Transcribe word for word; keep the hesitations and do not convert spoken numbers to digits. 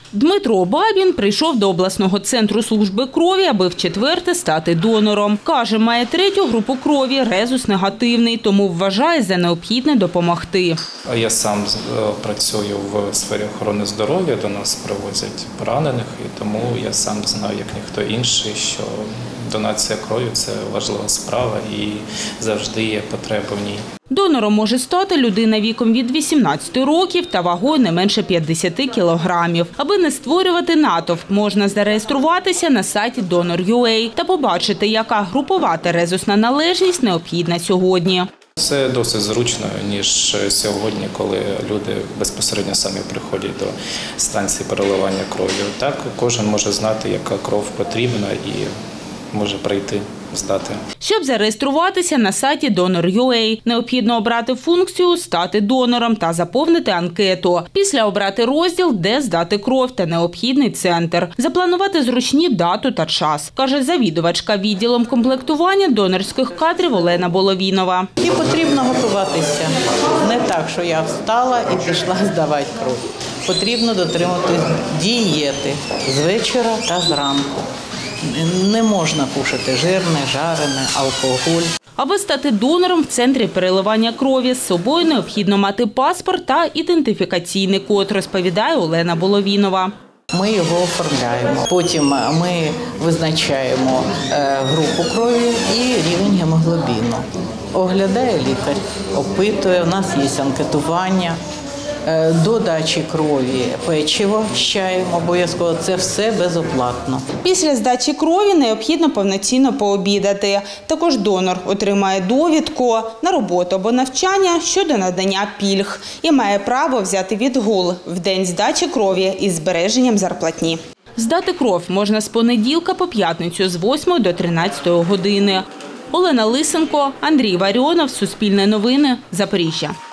Дмитро Бабін прийшов до обласного центру служби крові, аби вчетверте стати донором. Каже, має третю групу крові, резус негативний, тому вважає за необхідне допомогти. Я сам працюю в сфері охорони здоров'я, до нас привозять поранених, і тому я сам знаю, як ніхто інший, що донація крові – це важлива справа і завжди є потреба в ній. Донором може стати людина віком від вісімнадцяти років та вагою не менше п'ятдесят кілограмів. Аби не створювати натовп, можна зареєструватися на сайті донор крапка ю а та побачити, яка групова резусна належність необхідна сьогодні. Це досить зручно, ніж сьогодні, коли люди безпосередньо самі приходять до станції переливання крові. Так кожен може знати, яка кров потрібна і може прийти, здати. Щоб зареєструватися на сайті донор крапка ю а, необхідно обрати функцію «Стати донором» та заповнити анкету. Після обрати розділ «Де здати кров» та необхідний центр. Запланувати зручні дату та час, каже завідувачка відділом комплектування донорських кадрів Олена Боловінова. І потрібно готуватися. Не так, що я встала і пішла здавати кров. Потрібно дотримуватись дієти з вечора та зранку. Не можна кушати жирне, жарене, алкоголь. Аби стати донором в центрі переливання крові, з собою необхідно мати паспорт та ідентифікаційний код, розповідає Олена Боловінова. Ми його оформляємо. Потім ми визначаємо групу крові і рівень гемоглобіну. Оглядає лікар, опитує, у нас є анкетування. До дачі крові печиво з чаєм обов'язково, це все безоплатно. Після здачі крові необхідно повноцінно пообідати. Також донор отримає довідку на роботу або навчання щодо надання пільг і має право взяти відгул в день здачі крові із збереженням зарплатні. Здати кров можна з понеділка по п'ятницю з восьмої до тринадцятої години. Олена Лисенко, Андрій Варіонов, Суспільне новини, Запоріжжя.